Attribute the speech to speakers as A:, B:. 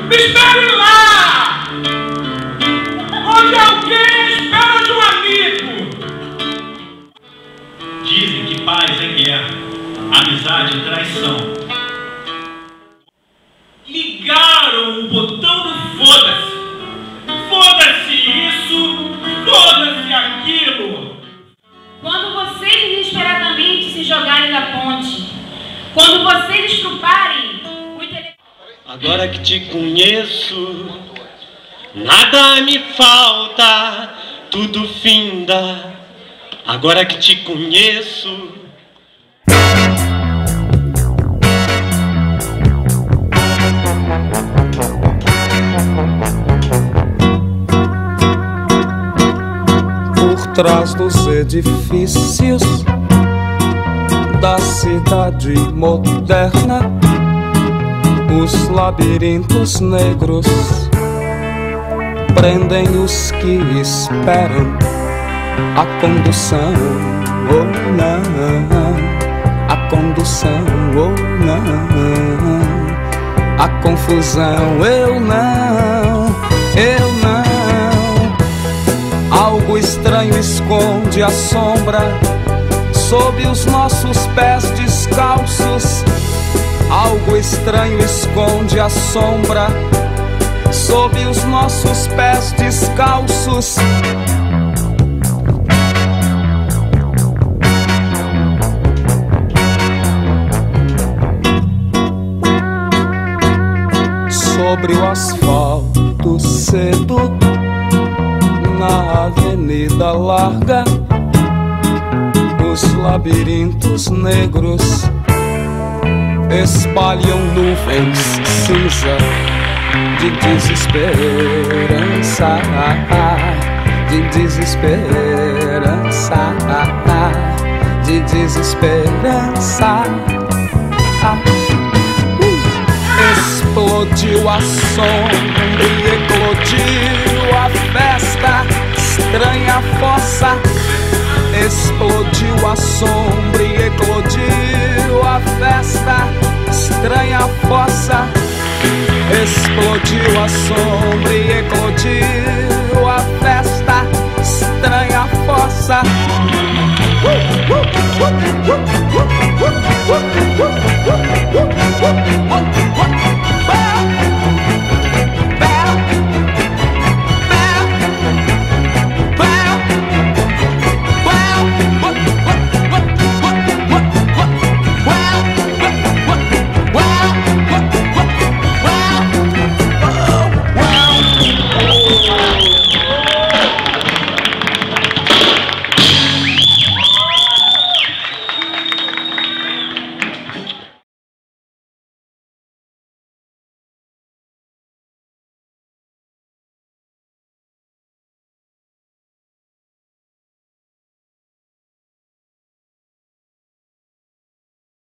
A: Me espere lá! Onde alguém espera de um amigo.
B: Dizem que paz é guerra, amizade é traição. Ligaram o botão do foda-se. Foda-se isso, foda-se aquilo.
C: Quando vocês inesperadamente se jogarem da ponte, quando vocês estruparem o telefone.
D: Agora que te conheço, nada me falta, tudo finda. Agora que te conheço.
E: Por trás dos edifícios da cidade moderna, os labirintos negros prendem os que esperam a condução, ou não, a condução, ou não, a confusão, eu não. Algo estranho esconde a sombra sob os nossos pés descalços. Algo estranho esconde a sombra sob os nossos pés descalços. Sobre o asfalto cedo, na avenida larga, os labirintos negros espalham nuvens cinza de desesperança, de desesperança, de desesperança. Explodiu a sombra e eclodiu a festa, estranha fossa. Explodiu a sombra e eclodiu a festa, estranha fossa. Explodiu a sombra e eclodiu a festa, estranha fossa.